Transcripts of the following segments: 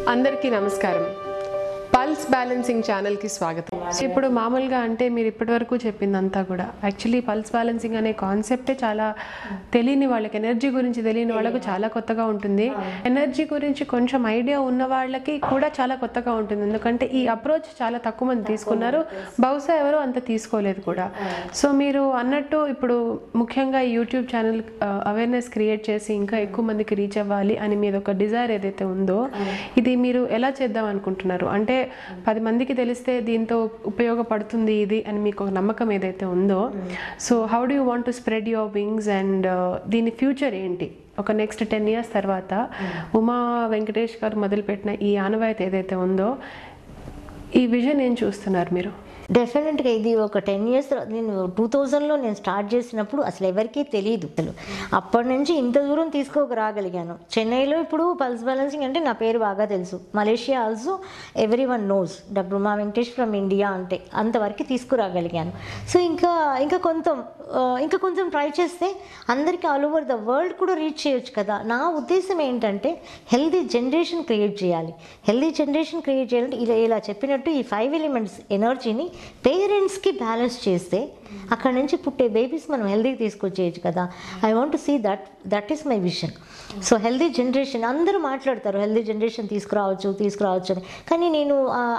అందరికీ నమస్కారం. Pulse balancing ఛానల్కి స్వాగతం. ఇప్పుడు మామూలుగా అంటే మీరు ఇప్పటివరకు చెప్పిందంతా కూడా యాక్చువల్లీ పల్స్ బ్యాలెన్సింగ్ అనే కాన్సెప్టే చాలా తెలియని వాళ్ళకి, ఎనర్జీ గురించి తెలియని వాళ్ళకు చాలా కొత్తగా ఉంటుంది. ఎనర్జీ గురించి కొంచెం ఐడియా ఉన్న వాళ్ళకి కూడా చాలా కొత్తగా ఉంటుంది. ఎందుకంటే ఈ అప్రోచ్ చాలా తక్కువ మంది తీసుకున్నారు, బహుశా ఎవరు అంత తీసుకోలేదు కూడా. సో మీరు అన్నట్టు ఇప్పుడు ముఖ్యంగా ఈ యూట్యూబ్ ఛానల్ అవేర్నెస్ క్రియేట్ చేసి ఇంకా ఎక్కువ మందికి రీచ్ అవ్వాలి అని మీద ఒక డిజైర్ ఏదైతే ఉందో, ఇది మీరు ఎలా చేద్దాం అనుకుంటున్నారు? అంటే 10 మందికి తెలిస్తే దీంతో ఉపయోగపడుతుంది ఇది అని మీకు ఒక నమ్మకం ఏదైతే ఉందో, so how do you want to spread your wings and దీని ఫ్యూచర్ ఏంటి? ఒక నెక్స్ట్ 10 years తర్వాత ఉమా వెంకటేష్ గారు మొదలుపెట్టిన ఈ ఆనవాయితీ ఏదైతే ఉందో, ఈ విజన్ ఏం చూస్తున్నారు మీరు? డెఫినెట్గా ఇది ఒక 10 years నేను 2000లో నేను స్టార్ట్ చేసినప్పుడు అసలు ఎవరికీ తెలియదు. అసలు అప్పటి నుంచి ఇంత దూరం తీసుకోరాగలిగాను. చెన్నైలో ఇప్పుడు పల్స్ బ్యాలెన్సింగ్ అంటే నా పేరు బాగా తెలుసు. Malaysia also everyone knows doctor Uma Venkatesh from India అంటే అంతవరకు తీసుకురాగలిగాను. సో ఇంకా కొంచెం ట్రై చేస్తే అందరికీ ఆల్ ఓవర్ ద వరల్డ్ కూడా రీచ్ చేయొచ్చు కదా. నా ఉద్దేశం ఏంటంటే హెల్దీ జనరేషన్ క్రియేట్ చేయాలి. హెల్దీ జనరేషన్ క్రియేట్ చేయాలంటే ఇలా చెప్పినట్టు ఈ 5 elements ఎనర్జీని పేరెంట్స్కి బ్యాలెన్స్ చేస్తే అక్కడ నుంచి పుట్టే బేబీస్ మనం హెల్దీగా తీసుకొచ్చేయచ్చు కదా. I want to see that is my vision. So healthy generation అందరూ మాట్లాడతారు, హెల్దీ జనరేషన్ తీసుకురావచ్చు అని. కానీ నేను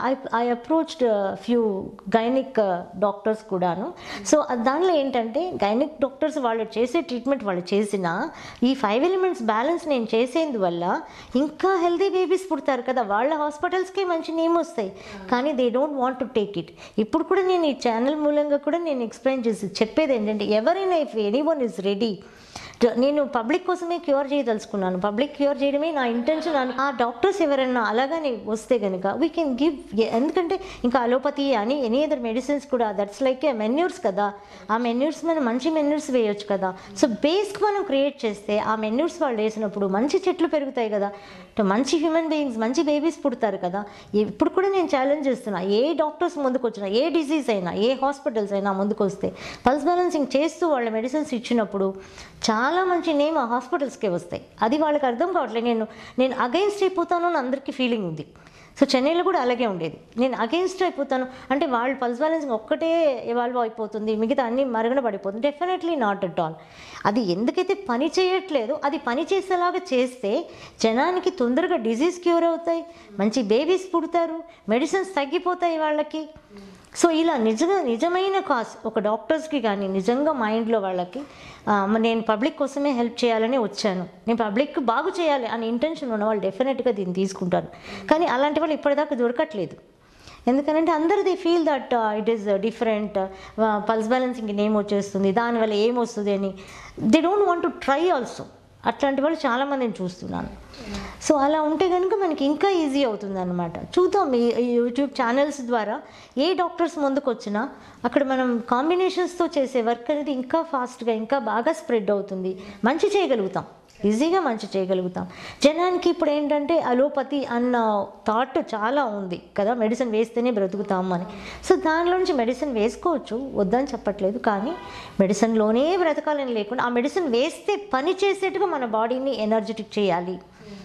I approached few gynaec doctors కూడాను. సో దానిలో ఏంటంటే గైనిక్ డాక్టర్స్ వాళ్ళు చేసే ట్రీట్మెంట్ వాళ్ళు చేసిన ఈ 5 elements బ్యాలెన్స్ నేను చేసేందువల్ల ఇంకా హెల్దీ బేబీస్ పుడతారు కదా. వాళ్ళ హాస్పిటల్స్కే మంచి నేమ్ వస్తాయి, కానీ they don't want to take it. ఇప్పుడు కూడా నేను ఈ ఛానల్ మూలంగా కూడా నేను ఎక్స్ప్లెయిన్ చేసి చెప్పేది ఏంటంటే, ఎవరైనా ఇఫ్ ఎనీవన్ ఈజ్ రెడీ, నేను పబ్లిక్ కోసమే క్యూర్ చేయదలుచుకున్నాను. పబ్లిక్ క్యూర్ చేయడమే నా ఇంటెన్షన్. ఆ డాక్టర్స్ ఎవరైనా అలాగానే వస్తే కనుక వీ కెన్ గివ్. ఎందుకంటే ఇంకా అలోపతి అని ఎనీ అదర్ మెడిసిన్స్ కూడా దట్స్ లైక్ మెన్యూర్స్ కదా. ఆ మెన్యూర్స్ మనం మంచి మెన్యూర్స్ వేయొచ్చు కదా. సో బేస్కి మనం క్రియేట్ చేస్తే ఆ మెన్యూర్స్ వాళ్ళు వేసినప్పుడు మంచి చెట్లు పెరుగుతాయి కదా, మంచి హ్యూమన్ బీయింగ్స్, మంచి బేబీస్ పుడతారు కదా. ఇప్పుడు కూడా నేను ఛాలెంజ్ చేస్తున్నా, ఏ డాక్టర్స్ ముందుకు వచ్చినా, ఏ డిసీజ్ అయినా, ఏ హాస్పిటల్స్ అయినా ముందుకు వస్తే పల్స్ బ్యాలెన్సింగ్ చేస్తూ వాళ్ళ మెడిసిన్స్ ఇచ్చినప్పుడు చాలా మంచి నేమ్ ఆ హాస్పిటల్స్కే వస్తాయి. అది వాళ్ళకి అర్థం కావట్లేదు. నేను అగెయిన్స్ట్ అయిపోతాను అని అందరికీ ఫీలింగ్ ఉంది. సో చెన్నైలో కూడా అలాగే ఉండేది. నేను అగెయిన్స్ట్ అయిపోతాను అంటే వాళ్ళు పల్స్ బ్యాలెన్సింగ్ ఒక్కటే ఎవాల్వ్ అయిపోతుంది, మిగతా అన్నీ మరుగున పడిపోతుంది. Definitely not at all. అది ఎందుకైతే పని చేయట్లేదో అది పని చేసేలాగా చేస్తే జనానికి తొందరగా డిజీజ్ క్యూర్ అవుతాయి, మంచి బేబీస్ పుడతారు, మెడిసిన్స్ తగ్గిపోతాయి వాళ్ళకి. సో ఇలా నిజమైన కాజ్ ఒక డాక్టర్స్కి కానీ నిజంగా మైండ్లో వాళ్ళకి నేను పబ్లిక్ కోసమే హెల్ప్ చేయాలని వచ్చాను, నేను పబ్లిక్ బాగు చేయాలి అనే ఇంటెన్షన్ ఉన్న వాళ్ళు డెఫినెట్గా దీన్ని తీసుకుంటారు. కానీ అలాంటి వాళ్ళు ఇప్పటిదాకా దొరకట్లేదు. ఎందుకంటే అందరూ they feel that it is different, pulse balancing name వచ్చేస్తుంది, దానివల్ల ఏమొస్తుంది అని they don't want to try also. అట్లాంటి వాళ్ళు చాలామందిని చూస్తున్నాను. సో అలా ఉంటే కనుక మనకి ఇంకా ఈజీ అవుతుంది అన్నమాట. చూద్దాం ఈ యూట్యూబ్ ఛానల్స్ ద్వారా ఏ డాక్టర్స్ ముందుకు వచ్చినా అక్కడ మనం కాంబినేషన్స్తో చేసే వర్క్ అనేది ఇంకా ఫాస్ట్గా ఇంకా బాగా స్ప్రెడ్ అవుతుంది. మంచి చేయగలుగుతాం, ఈజీగా మంచి చేయగలుగుతాం. జనానికి ఇప్పుడు ఏంటంటే అలోపతి అన్న థాట్ చాలా ఉంది కదా, మెడిసిన్ వేస్తేనే బ్రతుకుతాము అని. సో దానిలో నుంచి మెడిసిన్ వేసుకోవచ్చు, వద్దని చెప్పట్లేదు, కానీ మెడిసిన్లోనే బ్రతకాలని లేకుండా ఆ మెడిసిన్ వేస్తే పని చేసేట్టుగా మన బాడీని ఎనర్జెటిక్ చేయాలి.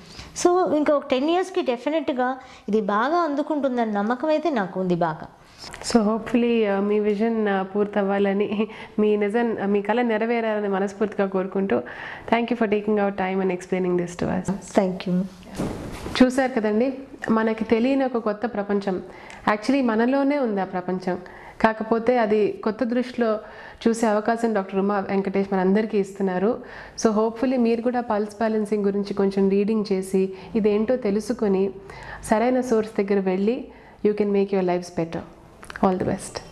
సో ఇంకా ఒక 10 yearsకి డెఫినెట్గా ఇది బాగా అందుకుంటుందని నమ్మకం అయితే నాకు ఉంది బాగా. సో హోప్ఫుల్లీ మీ విజన్ పూర్తవ్వాలని, మీ కళ నెరవేరాలని మనస్ఫూర్తిగా కోరుకుంటూ thank you for taking our time and explaining this to us. Thank you. చూశారు కదండి, మనకి తెలియని ఒక కొత్త ప్రపంచం యాక్చువల్లీ మనలోనే ఉంది. ఆ ప్రపంచం కాకపోతే అది కొత్త దృష్టిలో చూసే అవకాశం డాక్టర్ ఉమా వెంకటేష్ మనందరికీ ఇస్తున్నారు. సో హోప్ఫుల్లీ మీరు కూడా పల్స్ బ్యాలెన్సింగ్ గురించి కొంచెం రీడింగ్ చేసి ఇదేంటో తెలుసుకొని సరైన సోర్స్ దగ్గర వెళ్ళి you can make your lifes better. All the best.